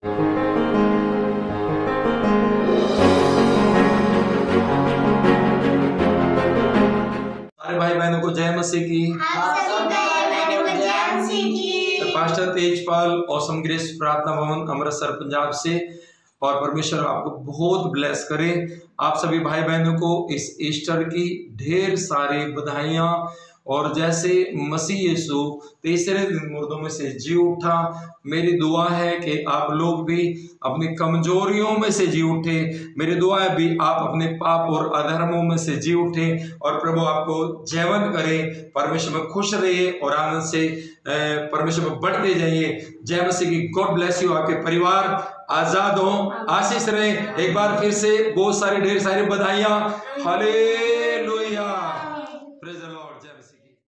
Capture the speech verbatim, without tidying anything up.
सारे भाई बहनों को जय मसीह की। पास्टर तेजपाल ऑसम ग्रेस प्रार्थना भवन अमृतसर पंजाब से, और परमेश्वर आपको बहुत ब्लेस करे। आप सभी भाई बहनों को इस ईस्टर की ढेर सारी बधाइयाँ। और जैसे मसीह यीशु तीसरे दिन मुर्दों में से जी उठा, मेरी दुआ है कि आप लोग भी अपनी कमजोरियों में से जी उठे। मेरी दुआ है भी आप अपने पाप और अधर्मों में से जी उठे और प्रभु आपको जीवन करे। परमेश्वर में खुश रहिए और आनंद से परमेश्वर में बढ़ते जाइए। जय मसीह की। God bless you. आपके परिवार आजाद हो, आशीष रहे। एक बार फिर से बहुत सारी ढेर सारी बधाइयां। हाले